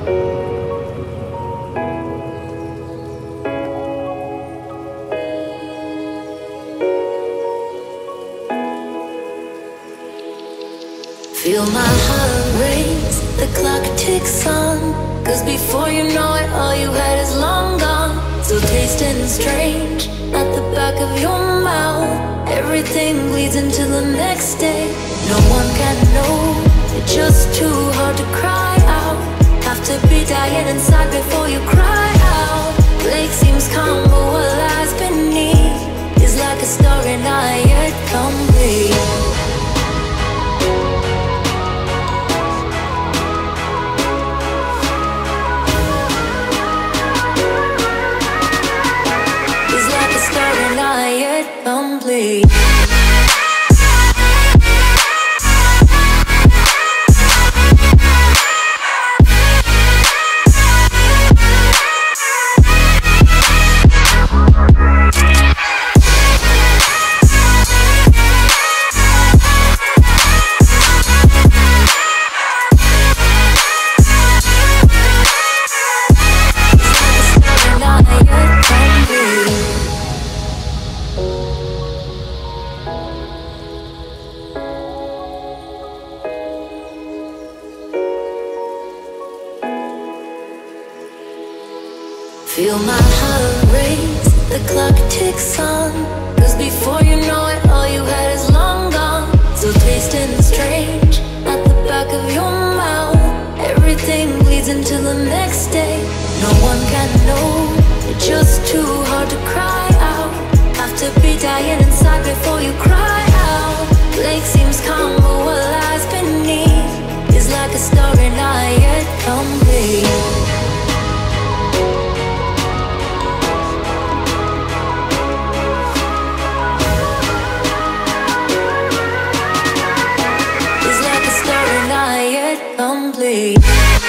Feel my heart race, the clock ticks on. Cause before you know it, all you had is long gone. So tasting strange, at the back of your mouth. Everything bleeds into the next day. No one can know, it's just too hard to cry out. Have to be dying inside before you cry out. Lake seems calm, but what lies beneath is like a story not yet complete. Complete. Feel my heart race, the clock ticks on. Cause before you know it, all you had is long gone. So tasting strange, at the back of your mouth. Everything bleeds into the next day. No one can know, it's just too hard to cry out. Have to be dying inside before you cry out. Lake seems calm, but what lies beneath is like a story not yet complete. Complete.